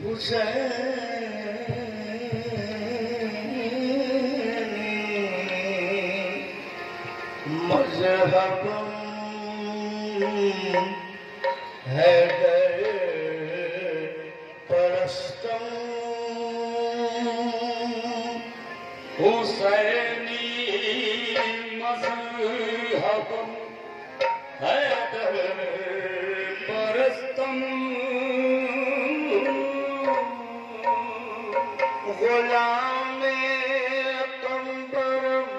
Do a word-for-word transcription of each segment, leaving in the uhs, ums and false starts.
मज़हबम हैदर परस्तम हुसैनी मज़हबम हैदर परस्तम गुलामे कंबरम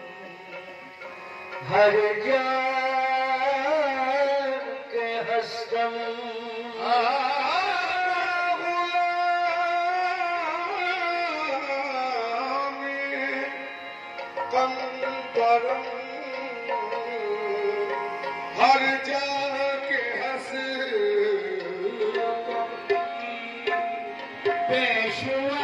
हर जान के हस्तम गुलामे कंबरम हर जान के हस्तम पेशवा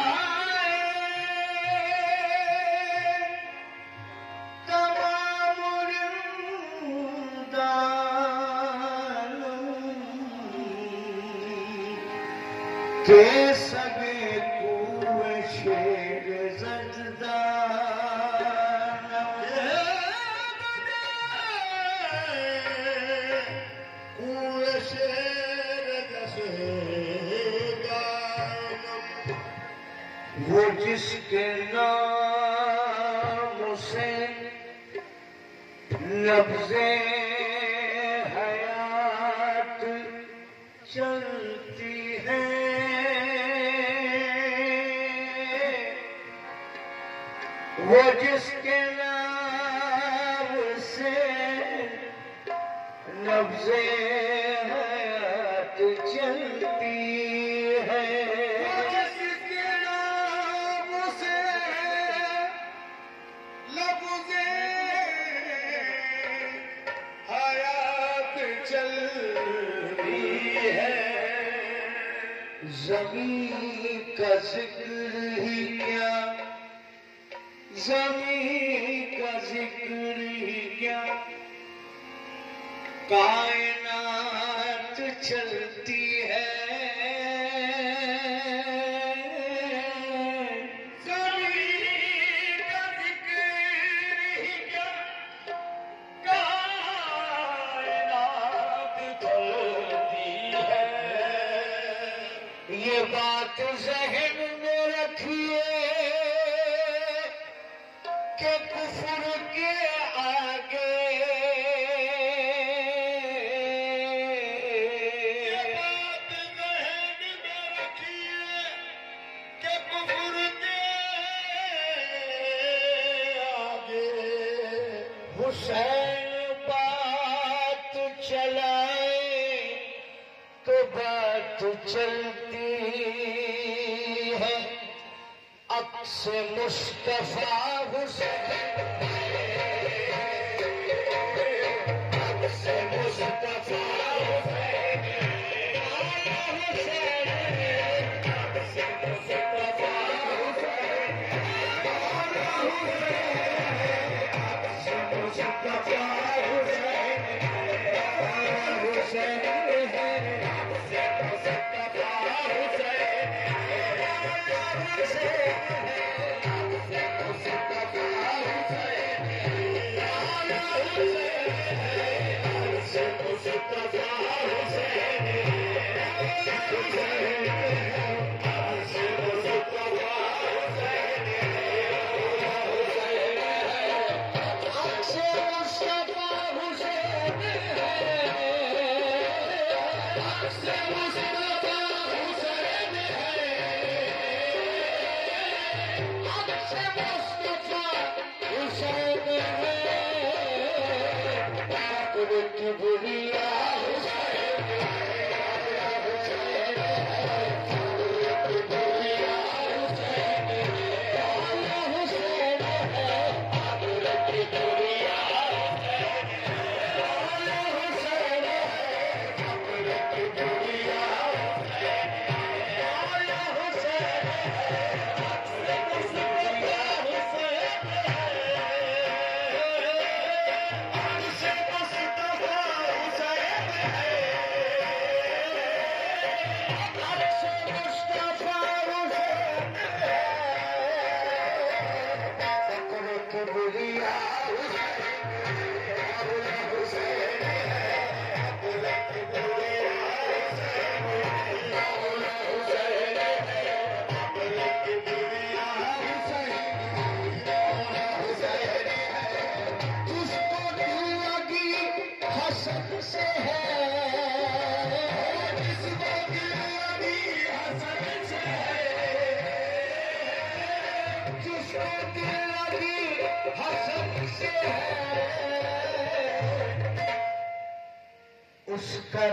के सगे कुए शेर जजदान कुए शेर जजदान वो जिसके नाम से लफ्ज़े हयात चलती है, वो जिसके नाम से लफ्ज़े हयात चलती है, वो जिसके नाम से लफ्ज़े हयात चलती है। ज़मीं का जिक्र ही क्या, ज़मीं का जिक्र ही क्या, कायनात चलती है। ज़मीं का जिक्र ही क्या, कायनात चलती है। ये बात ज़हन में रखिए के कुफ्र के आगे, ये बात ज़हन में रखिए के कुफ्र के आगे हुसैन बात चलाए तो बात चलती है। अक्स मुस्तफा हुसैन, अक्स मुस्तफा हुसैन, हुसैन, अक्स मुस्तफा हुसैन, अक्स मुस्तफा हुसैन, हुसैन है, अक्स मुस्तफा हुसैन, हुसैन।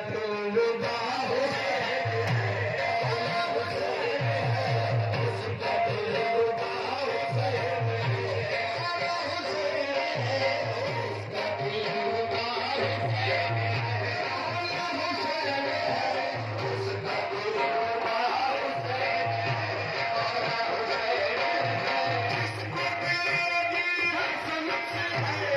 दिलरुबा हुसैन मौला हुसैन उसका दिलरुबा हुसैन मौला हुसैन उसका दिलरुबा हुसैन मौला हुसैन उसका दिलरुबा हुसैन मौला हुसैन जिसको दिल लगी हसन से है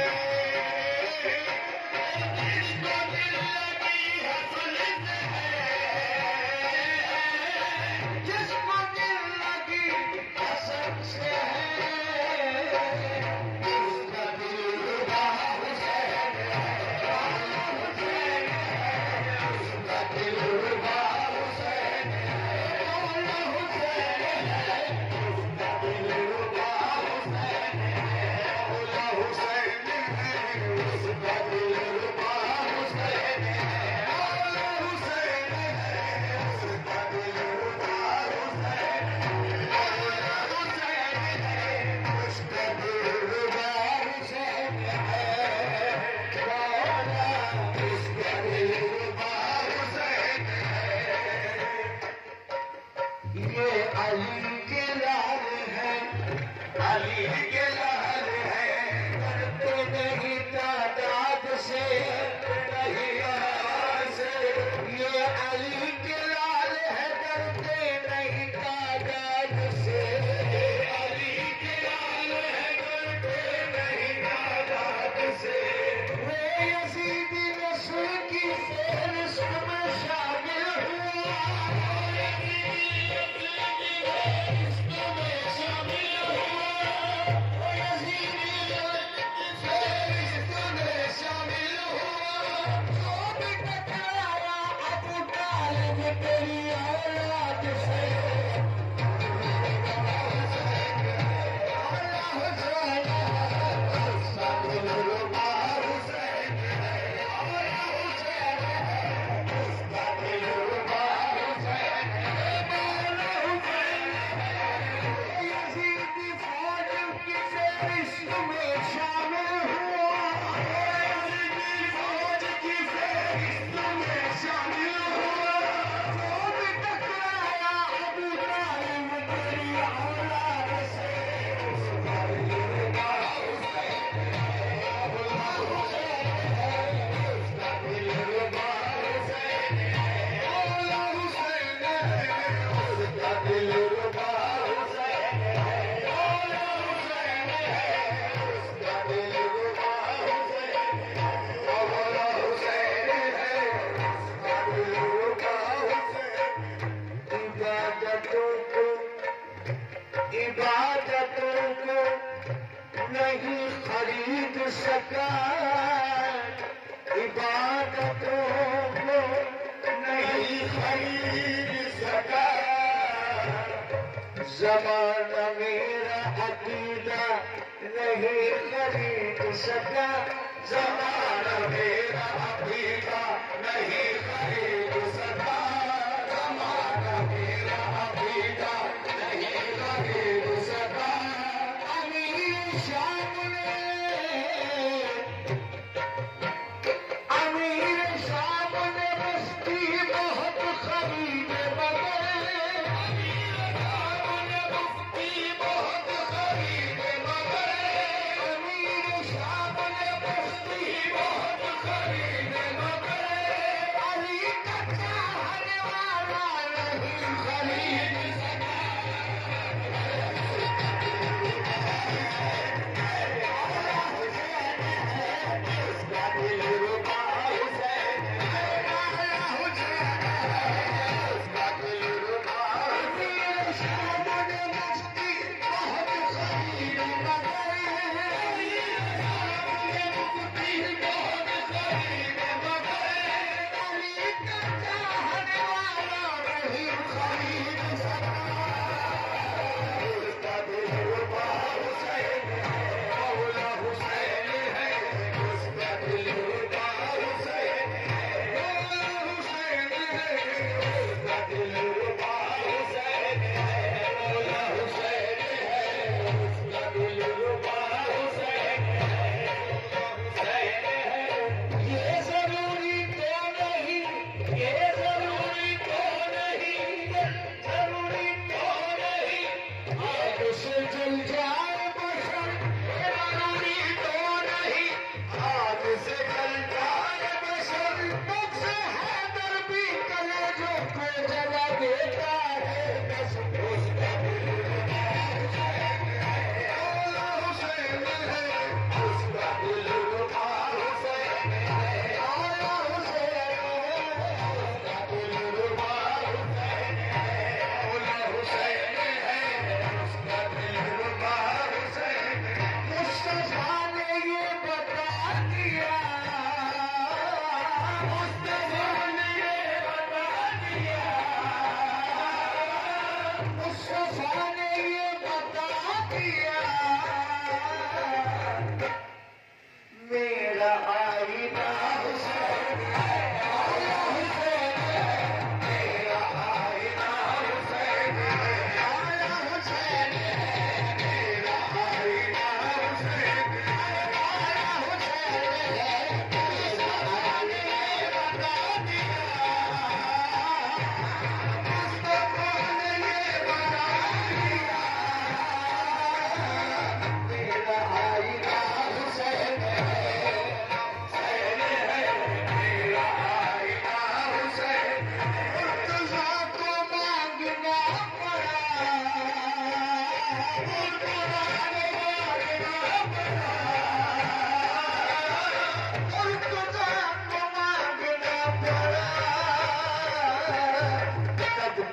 जिसको दिल लगी हसन से है जिसको दिल लगी हसन से है उसका दिलरुबा हुसैन मौला हुसैन उसका दिलरुबा हुसैन मौला हुसैन उसका दिलरुबा हुसैन मौला हुसैन उसका दिलरुबा हुसैन मौला हुसैन उसका दिलरुबा हुसैन मौला हुसैन उसका दिलरुबा हुसैन मौला उसका दिलरुबा हुसैन। ये अली के लाल है अली के लाल है डरते नहीं तादाद से नहीं यार से ये अली के लाल है डरते नहीं तादाद से अली के लाल है डरते नहीं तादाद से वो यजीदी नस्ल की फेहरिस्त में शामिल हुआ वो यजीदी नस्ल की फेहरिस्त में शामिल हुआ वो यजीदी नस्ल की फेहरिस्त में शामिल हुआ जो भी टकराया अबू तालिब तेरी औलाद से मौला हुसैन उसका दिलरुबा हुसैन मौला हुसैन उसका दिलरुबा हुसैन मौला हुसैन यजीदी फौज की फेहरिस्त में शामिल हुआ यजीदी फौज की फेहरिस्त में शामिल हुआ जो भी टकराया अबू तालिब तेरी औलाद से उसका दिलरुबा हुसैन मौला हुसैन उसका दिलरुबा हुसैन मौला हुसैन उसका दिलरुबा हुसैन मौला हुसैन उसका दिलरुबा हुसैन मौला हुसैन उसका दिलरुबा हुसैन। इबादतों को इबादतों को नहीं खरीद सका इबादतों को नहीं खरीद सका ज़माना मेरा अकीदा नहीं खरीद सका ज़माना मेरा अकीदा नहीं खरीद सका ज़माना मेरा अकीदा नहीं खरीद सका अमीर शाम ने अमीर शाम ने बस्ती बहुत खरीदे मगर अमीर शाम ने बस्ती बहुत खरीदे मगर अमीर शाम ने बस्ती बहुत खरीदे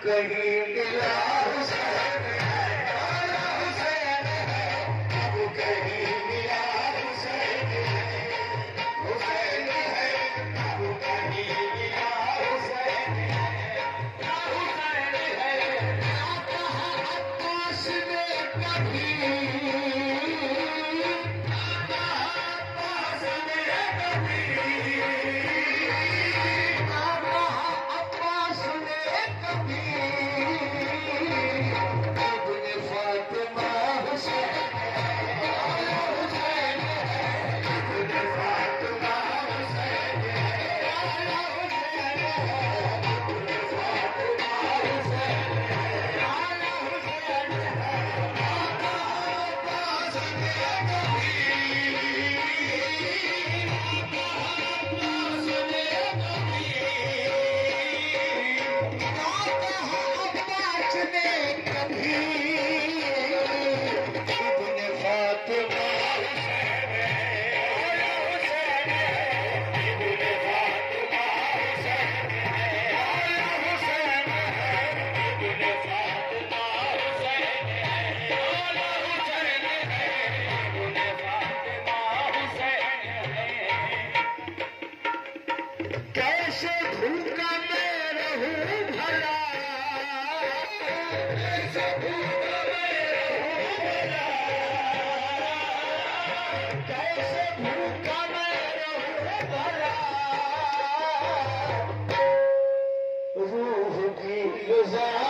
कहीं मिला हुसैन वाला हुसैन है, अब कहीं मिला हुसैन है, हुसैन है, अब कहीं मिला हुसैन है, हुसैन है। ना कहा अब्बास ने कभी, रूह की गुजार